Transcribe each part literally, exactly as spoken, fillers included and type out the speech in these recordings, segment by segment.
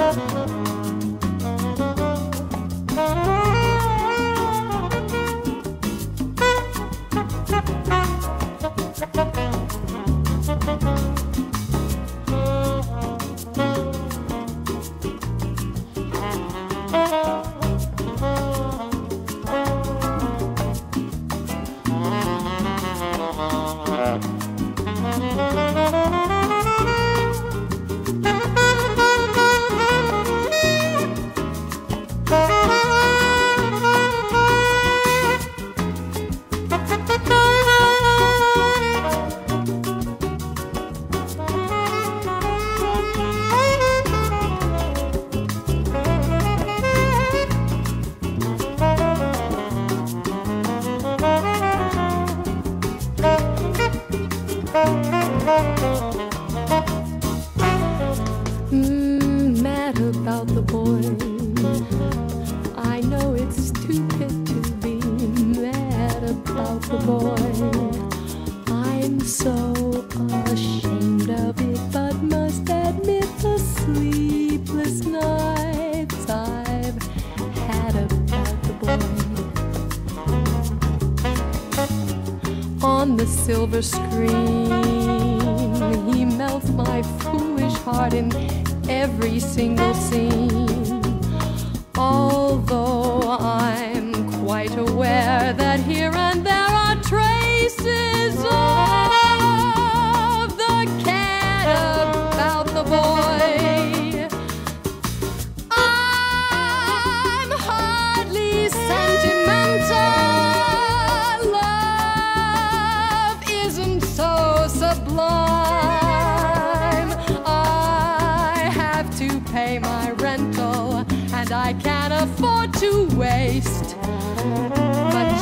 Mm, mad about the boy. I know it's stupid to be mad about the boy. I'm so ashamed of it, but must admit the sleepless nights I've had about the boy. On the silver screen, he melts my foolish heart in every single scene. Although I'm quite aware that here and there are traces of the cat about the boy, I'm hardly sentimental. Love isn't so sublime. I have to pay my rental, and I can't afford to waste much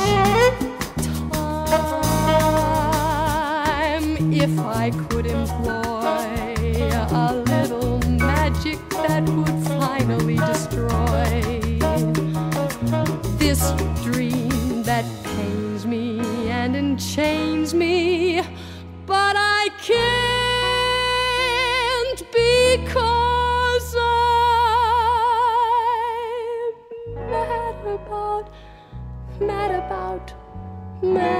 time. If I could employ a little magic that would finally destroy this dream that pains me and enchains me, but I can't because I'm mad about, mad about, mad